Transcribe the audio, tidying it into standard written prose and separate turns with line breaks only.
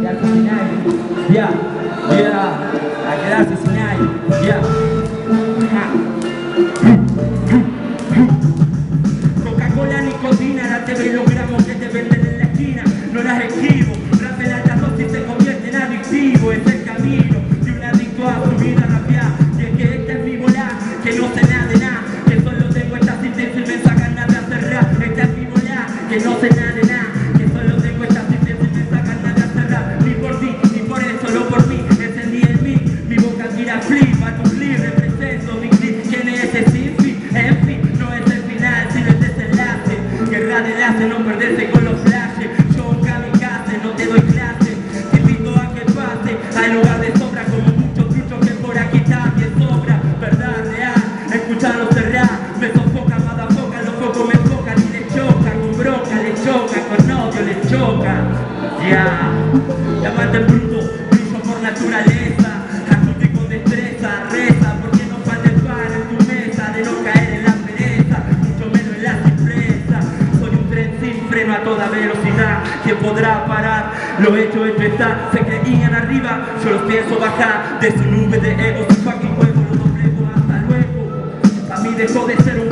quedarse sin aire. Ya, a quedarse sin aire. Ya. Coca-Cola, nicotina, la TV y los gramos que te venden en la esquina. No las esquivo, rap en alta dosis se convierte en adictivo. Es el camino de un adicto a su vida rapear. Y es que esta es mi bola, que no sé nada de nada, que solo tengo esta sentencia y me sacan nada de hacer rap. Esta es mi bola, que no sé nada de nada, que solo tengo esta sentencia y me sacan nada de hacer rap. Ni por ti, ni por eso, solo por mí, encendí el mic, mi boca tira flip, a tu clip represento mi clip. ¿Quién es ese sin fin? En fin, no es el final, sino el desenlace. Guerra de enlace, no perderse con los flashes. Yo kamikaze, no te doy clase, te invito a que pase al lugar de sobra, como muchos truchos que por aquí también sobra. Verdad real, escucharlo cerrar, me sofoca, madafoca, los focos me enfocan y le choca, con bronca le choca, con odio le choca. Ya, llamate bruto, bruto por naturaleza, ajuste con destreza, reza, porque no falta el pan en tu mesa, de no caer en la pereza, mucho menos en la simpleza. Soy un tren sin freno a toda velocidad, ¿quién podrá parar? Lo hecho está, se creían arriba, yo los pienso bajar de su nube de ego, su fucking juego, lo doblego hasta luego. A mí dejó de ser un